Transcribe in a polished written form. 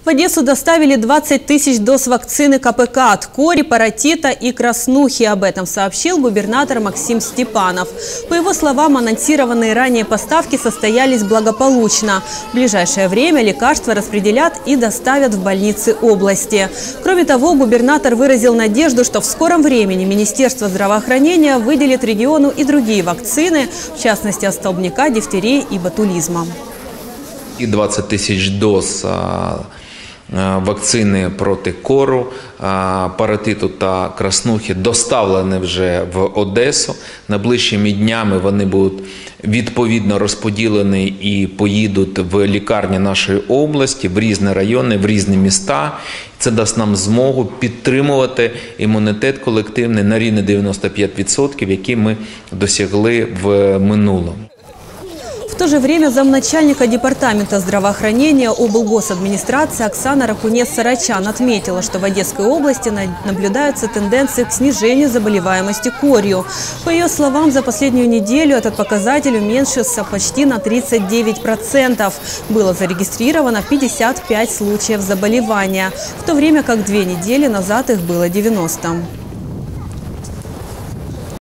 В Одессу доставили 20 тысяч доз вакцины КПК от кори, паротита и краснухи. Об этом сообщил губернатор Максим Степанов. По его словам, анонсированные ранее поставки состоялись благополучно. В ближайшее время лекарства распределят и доставят в больницы области. Кроме того, губернатор выразил надежду, что в скором времени Министерство здравоохранения выделит региону и другие вакцины, в частности от столбняка, дифтерии и ботулизма. И 20 тисяч доз вакцини проти кору, паротиту та краснухи доставлені вже в Одесу. Найближчими днями вони будуть відповідно розподілені і поїдуть в лікарні нашої області, в різні райони, в різні міста. Це дасть нам змогу підтримувати імунітет колективний на рівні 95%, який ми досягли в минулому. В то же время замначальника департамента здравоохранения облгосадминистрации Оксана Ракунец-Сарачан отметила, что в Одесской области наблюдаются тенденции к снижению заболеваемости корью. По ее словам, за последнюю неделю этот показатель уменьшился почти на 39%. Было зарегистрировано 55 случаев заболевания, в то время как 2 недели назад их было 90.